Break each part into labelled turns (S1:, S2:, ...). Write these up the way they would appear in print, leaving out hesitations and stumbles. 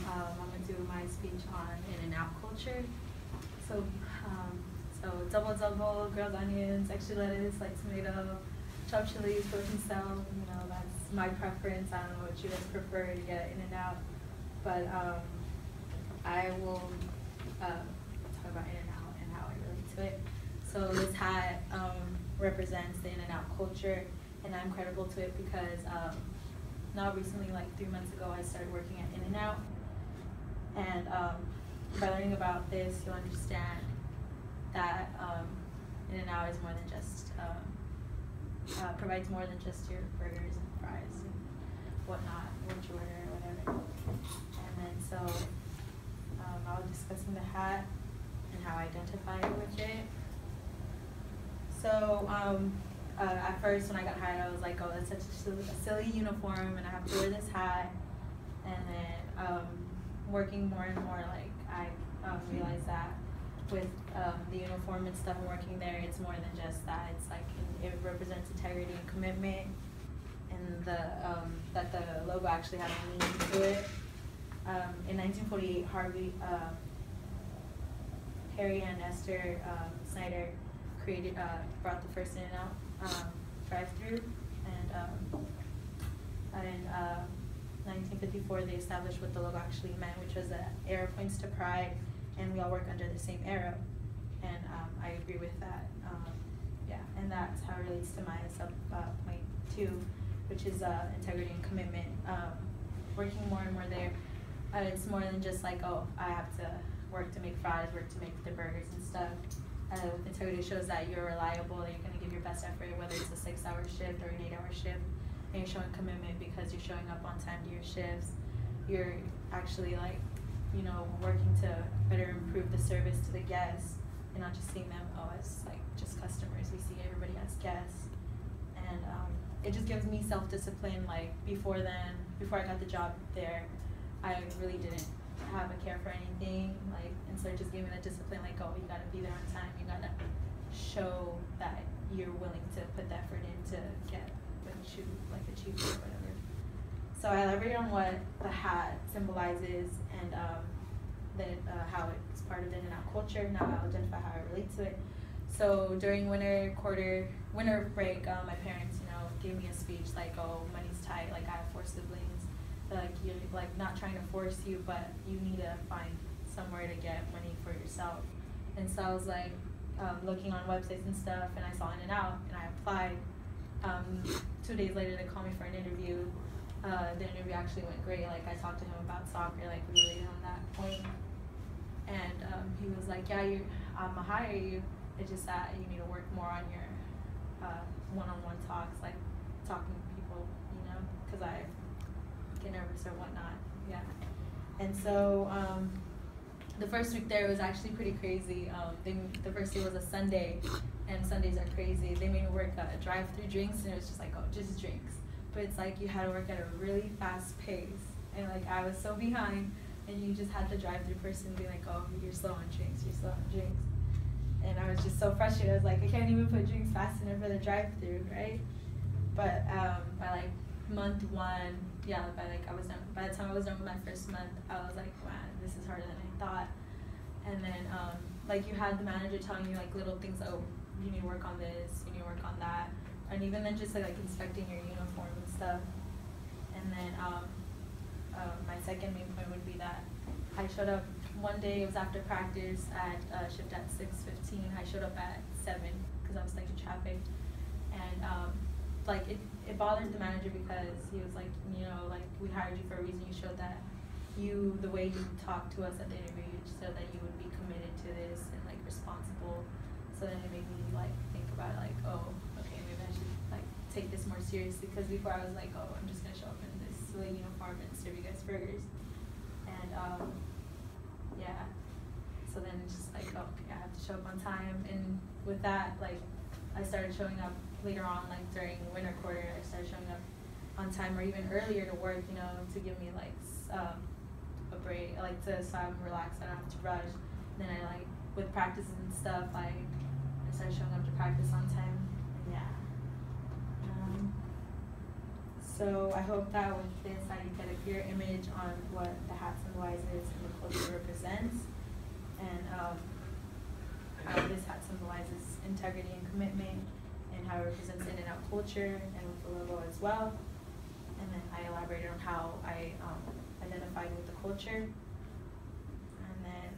S1: I'm gonna do my speech on In-N-Out culture. So, so double double, grilled onions, extra lettuce, like tomato, chopped chilies, protein cell. You know, that's my preference. I don't know what you guys prefer to get In-N-Out, but I will talk about In-N-Out and how I relate to it. So this hat represents the In-N-Out culture, and I'm credible to it because now recently, like 3 months ago, I started working at In-N-Out, and by learning about this, you'll understand that In-N-Out is more than just provides more than just your burgers and fries and whatnot, what you order or whatever. And then so I'll be discussing the hat and how I identify with it. So at first when I got hired, I was like, oh, that's such a silly uniform, and I have to wear this hat. And then working more and more, like I realized that with the uniform and stuff and working there, it's more than just that. It's like it represents integrity and commitment, and that the logo actually had a meaning to it. In 1948, Harry and Esther Snyder brought the first In-N-Out drive-through, and in 1954 they established what the logo actually meant, which was that arrow points to pride, and we all work under the same arrow. And I agree with that. Yeah, and that's how it relates to my point two, which is integrity and commitment. Working more and more there, it's more than just like, oh, I have to work to make fries, work to make the burgers and stuff. With integrity, shows that you're reliable, that you're going to give your best effort, whether it's a 6-hour shift or an 8-hour shift, and you're showing commitment because you're showing up on time to your shifts. You're actually like, you know, working to better improve the service to the guests, and not just seeing them as like just customers. We see everybody as guests, and it just gives me self-discipline. Like before I got the job there, I really didn't have a care for anything, like, and so it just gave me that discipline, like, oh, you gotta be there on time, you gotta show that you're willing to put the effort in to get what you like achieve or whatever. So I elaborate on what the hat symbolizes and how it's part of the In-N-Out culture. Now I'll identify how I relate to it. So during winter break, my parents, you know, gave me a speech like, oh, money's tight, like I have 4 siblings. Like you're like not trying to force you, but you need to find somewhere to get money for yourself. And so I was like looking on websites and stuff, and I saw In-N-Out, and I applied. 2 days later, they called me for an interview. The interview actually went great. Like I talked to him about soccer, like we related on that point. And he was like, yeah, I'm gonna hire you. It's just that you need to work more on your one-on-one talks, like talking to people, you know, because I get nervous or whatnot. Yeah. And so the first week there was actually pretty crazy. The first day was a Sunday, and Sundays are crazy. They made me work drive-through drinks, and it was just like, oh, just drinks. But it's like you had to work at a really fast pace, and like I was so behind, and you just had the drive-through person be like, oh, you're slow on drinks, you're slow on drinks. And I was just so frustrated. I was like, I can't even put drinks fast enough for the drive-through, right? But by like month 1, yeah, by the time I was done with my first month, I was like, wow, this is harder than I thought. And then like you had the manager telling you like little things, oh, you need to work on this, you need to work on that, and even then just like inspecting your uniform and stuff. And then my second main point would be that I showed up one day. It was after practice at shift at 6:15. I showed up at 7 because I was stuck in traffic, and like it bothered the manager because he was like, you know, like we hired you for a reason. You showed that the way you talked to us at the interview, so that you would be committed to this and like responsible. So then it made me like think about it, like, oh, okay, maybe I should like take this more seriously, because before I was like, oh, I'm just gonna show up in this silly uniform and serve you guys burgers. And yeah, so then it's just like, oh, okay, I have to show up on time. And with that, like I started showing up later on, like during winter quarter, I started showing up on time or even earlier to work, you know, to give me like a break, like so I'm relaxed, I don't have to rush. And then I like with practices and stuff, I started showing up to practice on time. And yeah. So I hope that with this I get a clear image on what the Hats and Wise is and the culture represents, and how this Hats and Wise is integrity and commitment, and how it represents In-N-Out culture, and with the logo as well. And then I elaborated on how I identified with the culture. And then,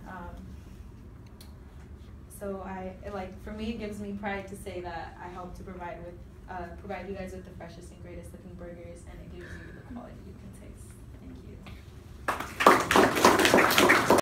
S1: so for me, it gives me pride to say that I help to provide you guys with the freshest and greatest looking burgers, and it gives you the quality you can taste.